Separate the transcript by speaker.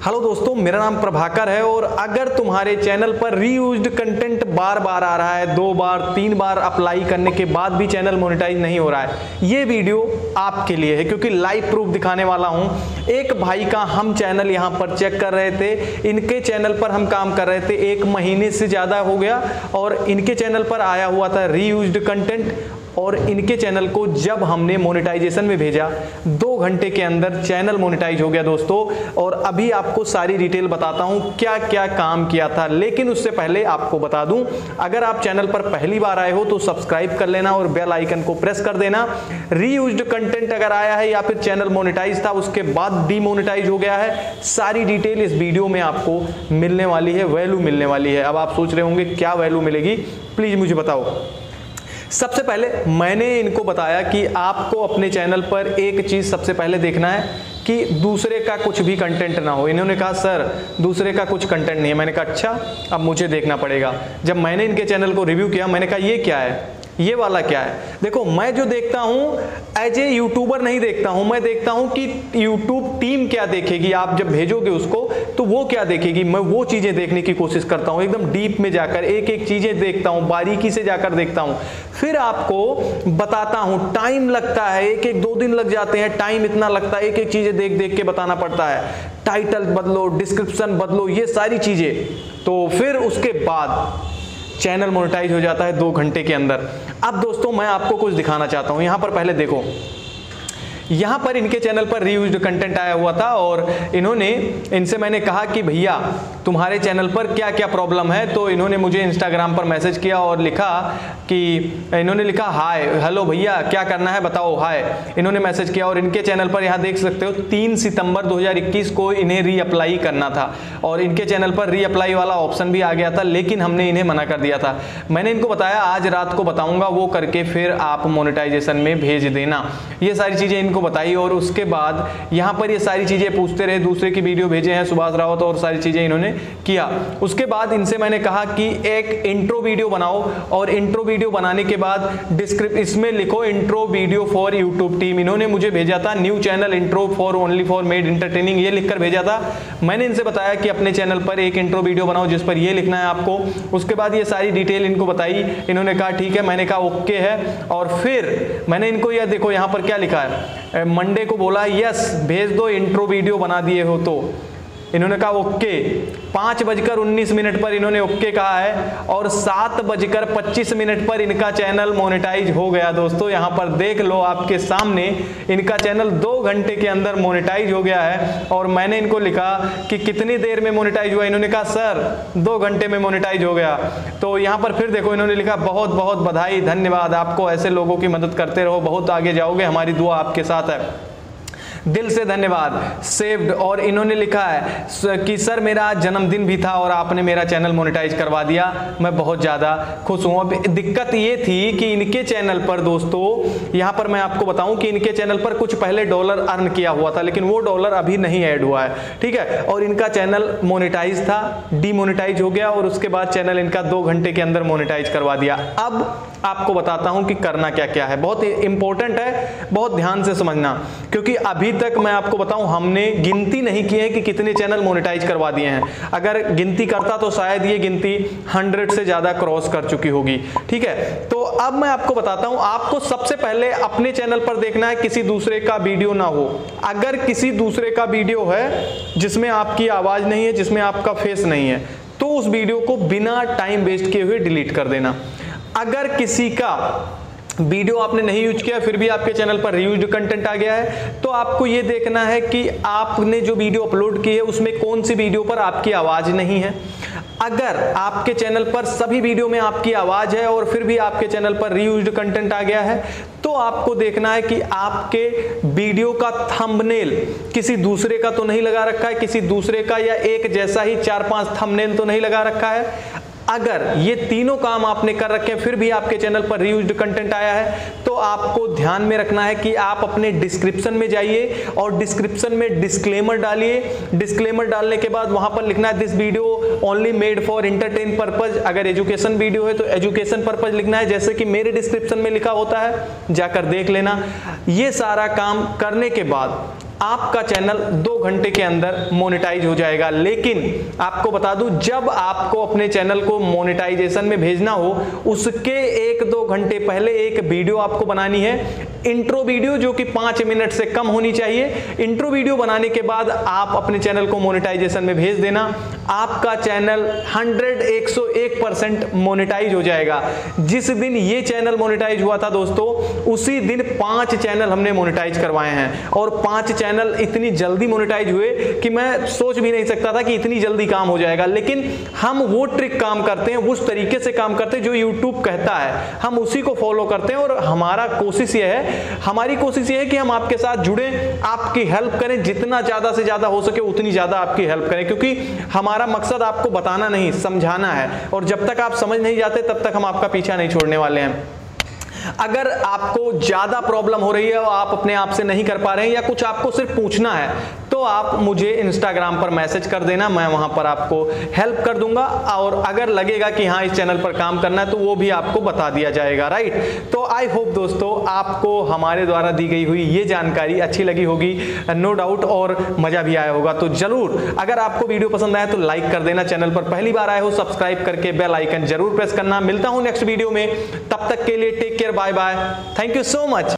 Speaker 1: Hello दोस्तों, मेरा नाम प्रभाकर है और अगर तुम्हारे चैनल पर रीयूज्ड कंटेंट बार बार आ रहा है, 2 बार 3 बार अप्लाई करने के बाद भी चैनल मोनेटाइज नहीं हो रहा है, ये वीडियो आपके लिए है क्योंकि लाइव प्रूफ दिखाने वाला हूं। एक भाई का हम चैनल यहां पर चेक कर रहे थे, इनके चैनल पर हम काम कर रहे थे, 1 महीने से ज्यादा हो गया और इनके चैनल पर आया हुआ था रीयूज्ड कंटेंट और इनके चैनल को जब हमने मोनेटाइजेशन में भेजा 2 घंटे के अंदर चैनल मोनेटाइज हो गया दोस्तों। और अभी आपको सारी डिटेल बताता हूं क्या क्या काम किया था, लेकिन उससे पहले आपको बता दूं, अगर आप चैनल पर पहली बार आए हो तो सब्सक्राइब कर लेना और बेल आइकन को प्रेस कर देना। रीयूज्ड कंटेंट अगर आया है या फिर चैनल मोनेटाइज था उसके बाद डीमोनेटाइज हो गया है, सारी डिटेल इस वीडियो में आपको मिलने वाली है, वैल्यू मिलने वाली है। अब आप सोच रहे होंगे क्या वैल्यू मिलेगी, प्लीज मुझे बताओ। सबसे पहले मैंने इनको बताया कि आपको अपने चैनल पर एक चीज सबसे पहले देखना है कि दूसरे का कुछ भी कंटेंट ना हो। इन्होंने कहा सर दूसरे का कुछ कंटेंट नहीं है। मैंने कहा अच्छा, अब मुझे देखना पड़ेगा। जब मैंने इनके चैनल को रिव्यू किया, मैंने कहा ये क्या है, ये वाला क्या है। देखो, मैं जो देखता हूं एज ए यूट्यूबर नहीं देखता हूं, मैं देखता हूं कि यूट्यूब टीम क्या देखेगी, आप जब भेजोगे उसको तो वो क्या देखेगी, मैं वो चीजें देखने की कोशिश करता हूं, एकदम डीप में जाकर एक एक चीजें देखता हूं, बारीकी से जाकर देखता हूं, फिर आपको बताता हूं। टाइम लगता है, एक एक 2 दिन लग जाते हैं, टाइम इतना लगता है, एक एक चीजें देख देख के बताना पड़ता है। टाइटल बदलो, डिस्क्रिप्शन बदलो, ये सारी चीजें, तो फिर उसके बाद चैनल मोनेटाइज हो जाता है 2 घंटे के अंदर। अब दोस्तों मैं आपको कुछ दिखाना चाहता हूं। यहां पर पहले देखो, यहां पर इनके चैनल पर रीयूज्ड कंटेंट आया हुआ था और इनसे मैंने कहा कि भैया तुम्हारे चैनल पर क्या क्या प्रॉब्लम है। तो इन्होंने मुझे इंस्टाग्राम पर मैसेज किया और लिखा कि इन्होंने लिखा हाय, हेलो भैया क्या करना है बताओ, हाय, इन्होंने मैसेज किया। और इनके चैनल पर यहां देख सकते हो 3 सितंबर 2021 को इन्हें रीअप्लाई करना था और इनके चैनल पर रीअप्लाई वाला ऑप्शन भी आ गया था, लेकिन हमने इन्हें मना कर दिया था। मैंने इनको बताया आज रात को बताऊंगा, वो करके फिर आप मोनेटाइजेशन में भेज देना। ये सारी चीजें इनको बताई और उसके बाद यहां पर ये सारी चीजें पूछते रहे, दूसरे की वीडियो भेजे हैं सुभाष रावत और सारी चीजें इन्होंने किया। उसके बाद इनसे मैंने कहा कि एक इंट्रो वीडियो बनाओ और इंट्रो वीडियो बनाने के बाद इसमें लिखो intro video for YouTube team. इन्होंने मुझे भेजा था new channel intro for only for made entertaining, ये लिखकर भेजा था। मैंने इनसे बताया कि अपने चैनल पर एक इंट्रो वीडियो बनाओ जिस पर ये लिखना है आपको। उसके बाद ये सारी डिटेल इनको बताई, इन्होंने कहा ठीक है, मैंने कहा ओके है। और फिर मैंने इनको यह देखो यहां पर क्या लिखा है, मंडे को बोला यस भेज दो, इंट्रो वीडियो बना दिए हो तो इन्होंने कहा ओके। 5:19 पर इन्होंने ओके कहा है और 7:25 पर इनका चैनल मोनेटाइज हो गया दोस्तों। यहां पर देख लो आपके सामने, इनका चैनल 2 घंटे के अंदर मोनेटाइज हो गया है। और मैंने इनको लिखा कि कितनी देर में मोनेटाइज हुआ, इन्होंने कहा सर 2 घंटे में मोनेटाइज हो गया। तो यहां पर फिर देखो इन्होंने लिखा बहुत बहुत बधाई, धन्यवाद, आपको ऐसे लोगों की मदद करते रहो, बहुत आगे जाओगे, हमारी दुआ आपके साथ है, दिल से धन्यवाद, सेव्ड। और इन्होंने लिखा है कि सर मेरा आज जन्मदिन भी था और आपने मेरा चैनल मोनेटाइज करवा दिया, मैं बहुत ज़्यादा खुश हूँ। अब दिक्कत ये थी कि इनके चैनल पर दोस्तों, यहाँ पर मैं आपको बताऊं कि इनके चैनल पर कुछ पहले डॉलर अर्न किया हुआ था, लेकिन वो डॉलर अभी नहीं ऐड हुआ है, ठीक है। और इनका चैनल मोनेटाइज था, डीमोनेटाइज हो गया और उसके बाद चैनल इनका 2 घंटे के अंदर मोनेटाइज करवा दिया। अब आपको बताता हूं कि करना क्या क्या है, बहुत इंपॉर्टेंट है, बहुत ध्यान से समझना, क्योंकि अभी तक मैं आपको बताऊं हमने गिनती नहीं की है कि कितने चैनल मोनेटाइज करवा दिए हैं। अगर गिनती करता तो शायद ये गिनती 100 से ज्यादा क्रॉस कर चुकी होगी, ठीक है। तो अब मैं आपको बताता हूं, आपको सबसे पहले अपने चैनल पर देखना है किसी दूसरे का वीडियो ना हो। अगर किसी दूसरे का वीडियो है जिसमें आपकी आवाज नहीं है, जिसमें आपका फेस नहीं है, तो उस वीडियो को बिना टाइम वेस्ट किए हुए डिलीट कर देना। अगर किसी का वीडियो आपने नहीं यूज किया फिर भी आपके चैनल पर रीयूज्ड कंटेंट आ गया है, तो आपको यह देखना है कि आपने जो वीडियो अपलोड की है उसमें कौन सी वीडियो पर आपकी आवाज नहीं है। अगर आपके चैनल पर सभी वीडियो में आपकी आवाज है और फिर भी आपके चैनल पर रीयूज्ड कंटेंट आ गया है, तो आपको देखना है कि आपके वीडियो का थंबनेल किसी दूसरे का तो नहीं लगा रखा है, किसी दूसरे का या एक जैसा ही 4-5 थंबनेल तो नहीं लगा रखा है। अगर ये तीनों काम आपने कर रखे हैं फिर भी आपके चैनल पर रीयूज्ड कंटेंट आया है, तो आपको ध्यान में रखना है कि आप अपने डिस्क्रिप्शन में जाइए और डिस्क्रिप्शन में डिस्क्लेमर डालिए। डिस्क्लेमर डालने के बाद वहां पर लिखना है this video only made for entertain purpose. अगर एजुकेशन वीडियो है तो एजुकेशन पर्पज लिखना है, जैसे कि मेरे डिस्क्रिप्शन में लिखा होता है, जाकर देख लेना। ये सारा काम करने के बाद आपका चैनल 2 घंटे के अंदर मोनेटाइज हो जाएगा। लेकिन आपको बता दूं, जब आपको अपने चैनल को मोनेटाइजेशन में भेजना हो उसके 1-2 घंटे पहले एक वीडियो आपको बनानी है, इंट्रो वीडियो, जो कि 5 मिनट से कम होनी चाहिए। इंट्रो वीडियो बनाने के बाद आप अपने चैनल को मोनेटाइजेशन में भेज देना, आपका चैनल 101% मोनेटाइज हो जाएगा। जिस दिन ये चैनल मोनेटाइज हुआ था दोस्तों, उसी दिन 5 चैनल हमने मोनेटाइज करवाए हैं, और 5 चैनल इतनी जल्दी मोनेटाइज हुए कि मैं सोच भी नहीं सकता था कि इतनी जल्दी काम हो जाएगा। लेकिन हम वो ट्रिक काम करते हैं, उस तरीके से काम करते हैं जो YouTube कहता है, हम उसी को फॉलो करते हैं। और हमारी कोशिश ये है कि हम आपके साथ जुड़े, आपकी हेल्प करें, जितना ज्यादा से ज्यादा हो सके उतनी ज्यादा आपकी हेल्प करें, क्योंकि हमारा मकसद आपको बताना नहीं, समझाना है। और जब तक आप समझ नहीं जाते तब तक हम आपका पीछा नहीं छोड़ने वाले हैं। अगर आपको ज्यादा प्रॉब्लम हो रही है और आप अपने आप से नहीं कर पा रहे हैं, या कुछ आपको सिर्फ पूछना है, तो आप मुझे इंस्टाग्राम पर मैसेज कर देना, मैं वहां पर आपको हेल्प कर दूंगा। और अगर लगेगा कि हाँ इस चैनल पर काम करना है तो वो भी आपको बता दिया जाएगा, राइट। तो आई होप दोस्तों आपको हमारे द्वारा दी गई हुई ये जानकारी अच्छी लगी होगी, नो डाउट, और मजा भी आया होगा। तो जरूर अगर आपको वीडियो पसंद आया तो लाइक कर देना, चैनल पर पहली बार आए हो सब्सक्राइब करके बेल आइकन जरूर प्रेस करना। मिलता हूं नेक्स्ट वीडियो में, तब तक के लिए take care, bye bye, thank you so much.